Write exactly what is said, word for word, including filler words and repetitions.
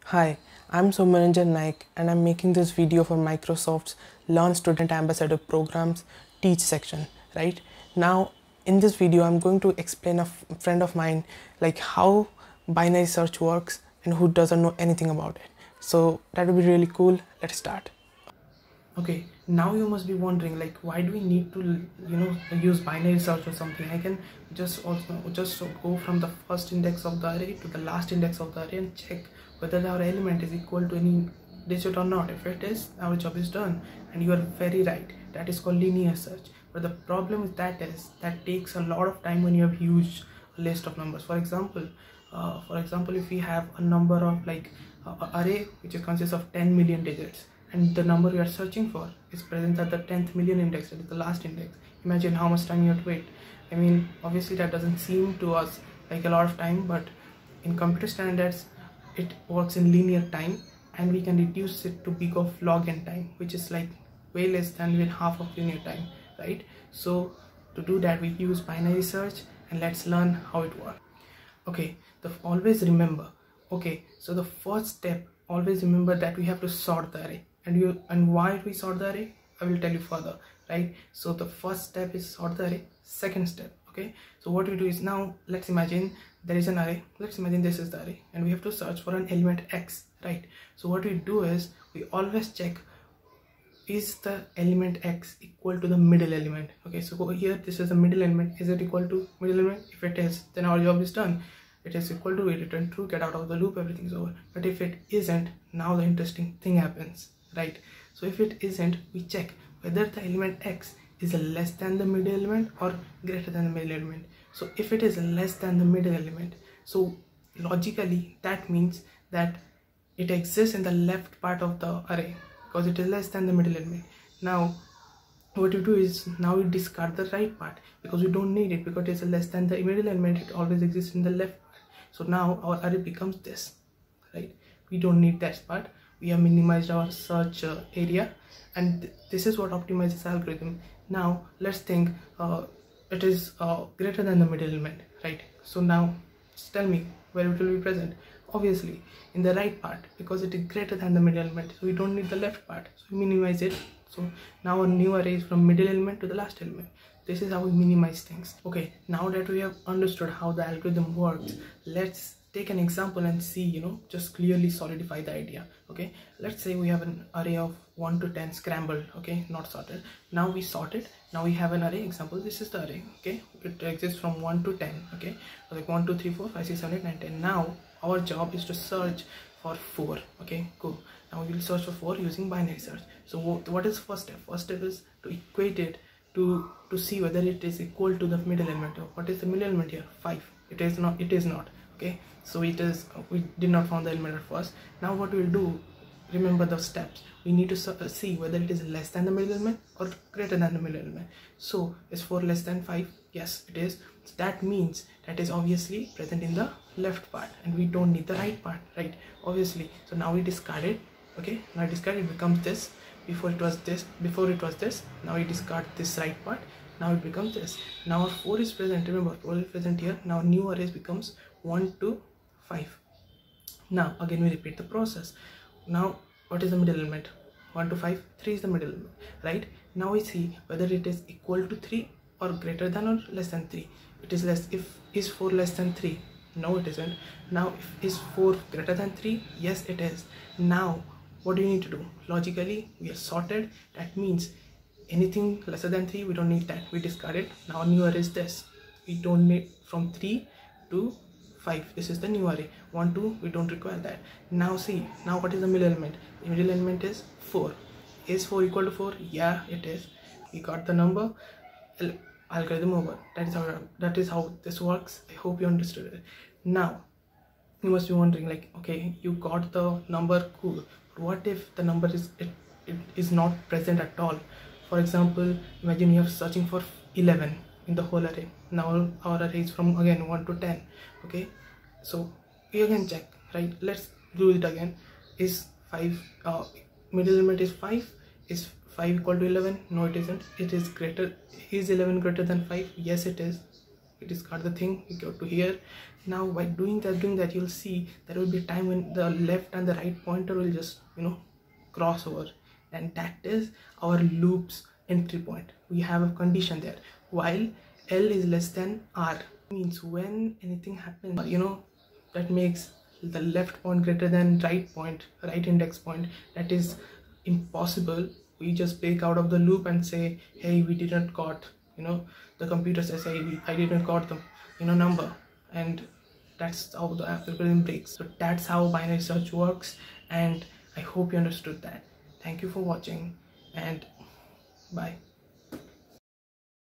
Hi, I'm Somaranjan Naik and I'm making this video for Microsoft's Learn Student Ambassador Programs Teach section, right? Now, in this video, I'm going to explain a f- friend of mine like how binary search works and who doesn't know anything about it. So that would be really cool. Let's start. Okay, now you must be wondering like why do we need to you know use binary search or something? I can just also just go from the first index of the array to the last index of the array and check whether our element is equal to any digit or not. If it is, our job is done. And you are very right, that is called linear search. But the problem with that is that takes a lot of time when you have huge list of numbers. For example, uh, for example if we have a number of like uh, array which consists of ten million digits, and the number you are searching for is present at the tenth million index, that is the last index. Imagine how much time you have to wait. I mean, obviously that doesn't seem to us like a lot of time, but in computer standards it works in linear time, and we can reduce it to big of log n time, which is like way less than even half of linear time, right? So to do that we use binary search, and let's learn how it works. Okay, the always remember, okay, so the first step, always remember that we have to sort the array. And you and why do we sort the array, I will tell you further, right? So the first step is sort the array. Second step, okay, so what we do is, now let's imagine there is an array. Let's imagine this is the array and we have to search for an element x, right? So what we do is we always check, is the element x equal to the middle element? Okay, so here this is the middle element. Is it equal to middle element? If it is, then our job is done. It is equal to, we return true, get out of the loop, everything's over. But if it isn't, now the interesting thing happens, right? So if it isn't, we check whether the element x is less than the middle element or greater than the middle element. So if it is less than the middle element, so logically that means that it exists in the left part of the array, because it is less than the middle element. Now what you do is, now you discard the right part because we don't need it, because it is less than the middle element, it always exists in the left part. So now our array becomes this, right? We don't need that part. We have minimized our search uh, area, and th this is what optimizes algorithm. Now let's think uh, it is uh, greater than the middle element, right? So now just tell me where it will be present. Obviously in the right part, because it is greater than the middle element, so we don't need the left part, so we minimize it. So now a new array is from middle element to the last element. This is how we minimize things. Okay, now that we have understood how the algorithm works, let's take an example and see, you know, just clearly solidify the idea. Okay, let's say we have an array of one to ten scrambled, okay, not sorted. Now we sort it. Now we have an array example. This is the array, okay, it exists from one to ten, okay, like one two three four five six seven eight nine ten. Now our job is to search for four. Okay, cool. Now we will search for four using binary search. So what is the first step? First step is to equate it to to see whether it is equal to the middle element. What is the middle element here? Five. It is not. It is not. Okay, so it is, we did not find the element at first. Now what we will do, remember the steps. We need to see whether it is less than the middle element or greater than the middle element. So is four less than five? Yes, it is. So that means that is obviously present in the left part, and we don't need the right part, right? Obviously. So now we discard it. Okay, now discard it becomes this. Before it was this. Before it was this. Now we discard this right part. Now it becomes this. Now our four is present. Remember, four is present here. Now new arrays becomes one to five. Now again we repeat the process. Now what is the middle element? one to five. three is the middle element, right? Now we see whether it is equal to three or greater than or less than three. It is less. If is four less than three? No, it isn't. Now if is four greater than three? Yes, it is. Now what do you need to do? Logically we are sorted. That means anything lesser than three, we don't need that, we discard it. Now new array is this. We don't need from three to five. This is the new array. one two, we don't require that. Now see, now what is the middle element? The middle element is four. Is four equal to four? Yeah, it is. We got the number. Algorithm over. That is how that is how this works. I hope you understood it. Now you must be wondering like, okay, you got the number, cool. What if the number is it, it is not present at all? For example, imagine you are searching for eleven in the whole array. Now our array is from again one to ten. Okay, so we again check, right? Let's do it again. Is five uh, middle element is five? Is five equal to eleven? No, it isn't. It is greater. Is eleven greater than five? Yes, it is. we discard the thing, we go to here. Now by doing that doing that you'll see there will be a time when the left and the right pointer will just, you know, cross over, and that is our loop's entry point. We have a condition there. While L is less than R, means when anything happens, you know, that makes the left point greater than right point, right index point, that is impossible. We just break out of the loop and say, hey, we didn't got, you know, the computer says, hey, I didn't got the, you know, number, and that's how the algorithm breaks. So that's how binary search works, and I hope you understood that. Thank you for watching, and bye.